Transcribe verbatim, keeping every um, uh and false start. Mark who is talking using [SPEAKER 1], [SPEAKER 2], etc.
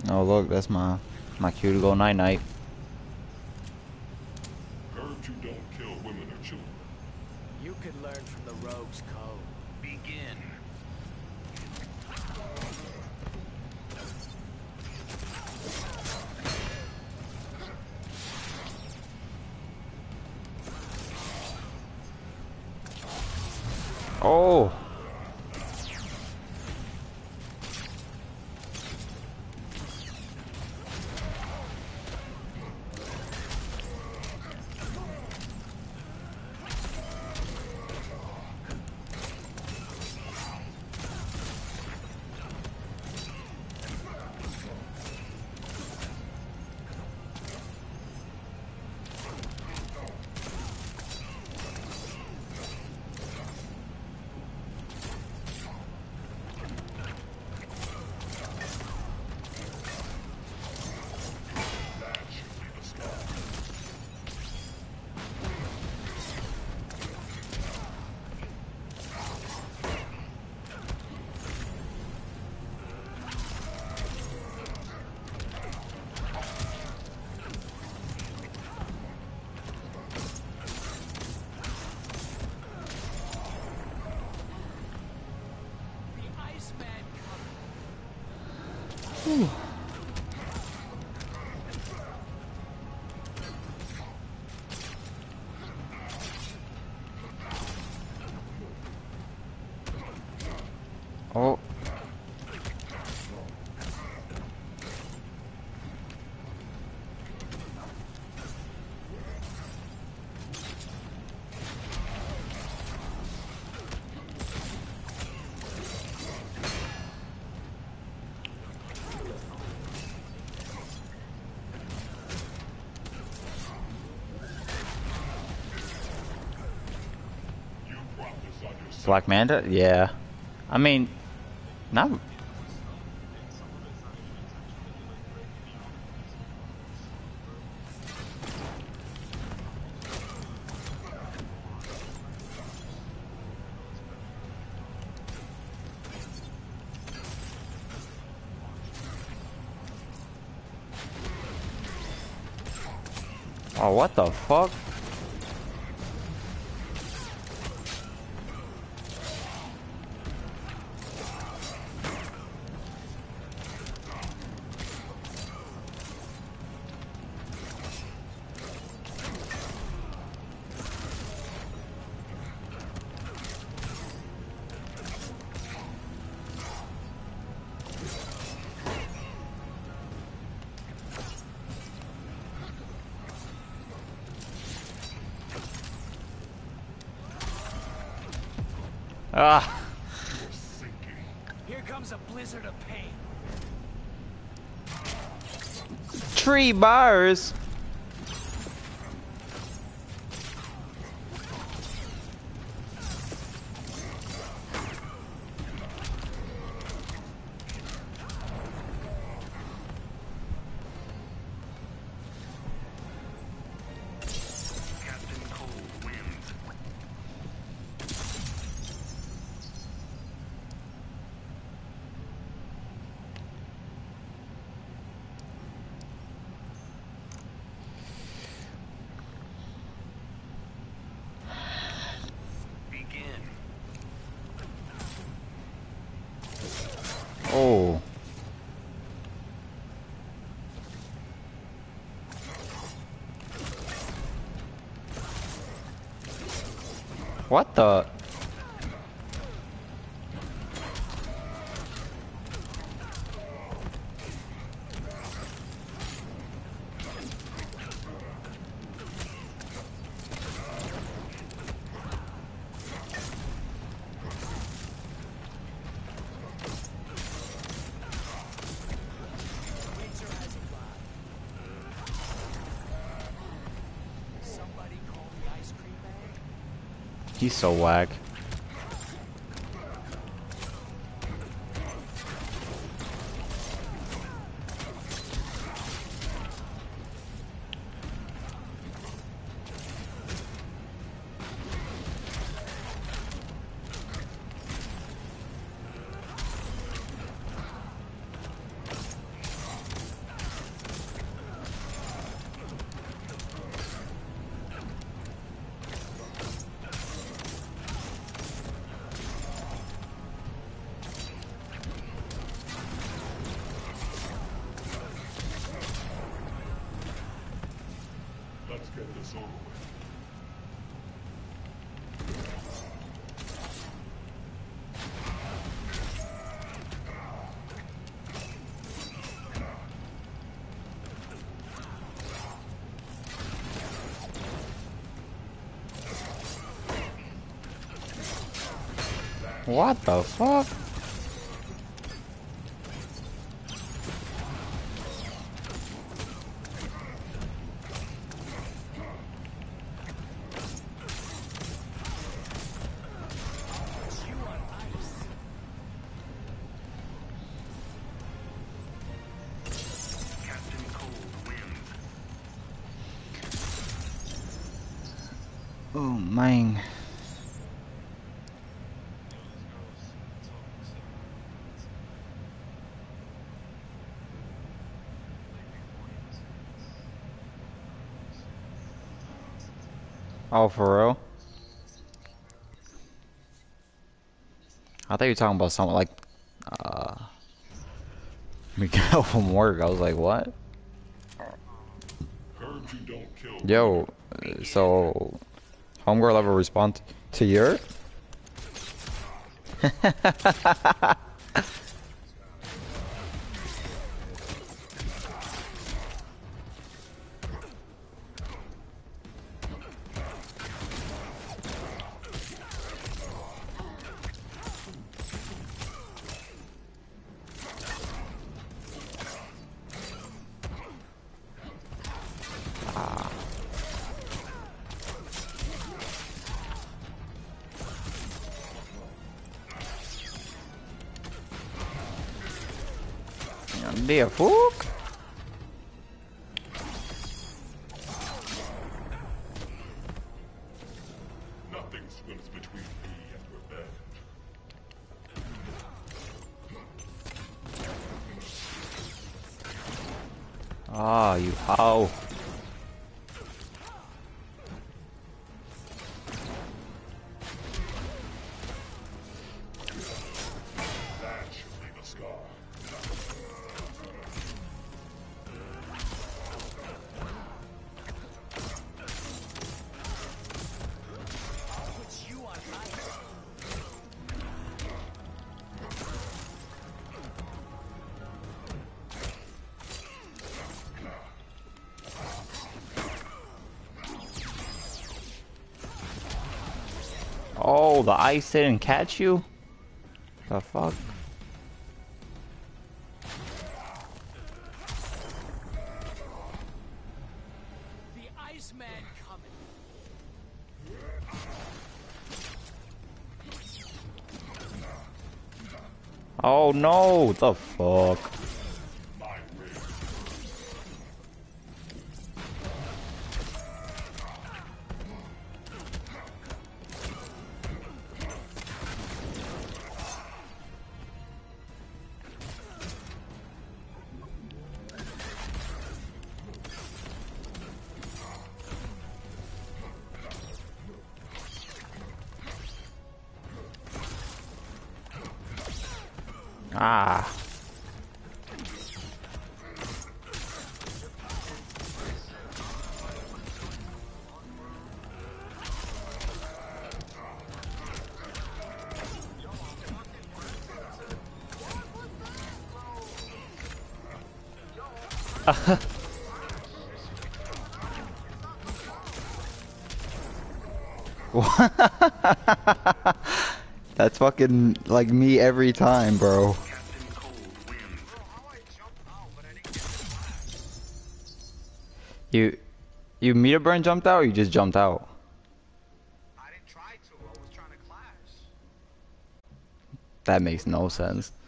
[SPEAKER 1] Oh look, that's my my cue to go night night.
[SPEAKER 2] Heard you don't kill women or children.
[SPEAKER 3] You could learn from the rogue's code. Begin.
[SPEAKER 1] Oh. Whew. Oh. Black Manta? Yeah. I mean, not. Oh, what the fuck? Ah.
[SPEAKER 3] Here comes a blizzard of pain.
[SPEAKER 1] Tree bars. Oh. What the? He's so whack.
[SPEAKER 2] this over with.
[SPEAKER 1] What the fuck? Oh man. Oh, for real? I thought you were talking about something like, uh, we got home from work. I was like, what?
[SPEAKER 2] Heard you don't kill
[SPEAKER 1] Yo, uh, so, homegirl ever respond to your? Dear fuck.
[SPEAKER 2] nothing swims between me and revenge.
[SPEAKER 1] Ah, you how?
[SPEAKER 2] That should leave a scar.
[SPEAKER 1] Oh, the ice didn't catch you? The fuck?
[SPEAKER 3] The Iceman coming.
[SPEAKER 1] Oh no, the fuck?
[SPEAKER 2] My ring.
[SPEAKER 1] Ah. That's fucking like me every time, bro. You, you meter burn jumped out, or you just jumped out?
[SPEAKER 3] I didn't try to. I was trying to clash.
[SPEAKER 1] That makes no sense.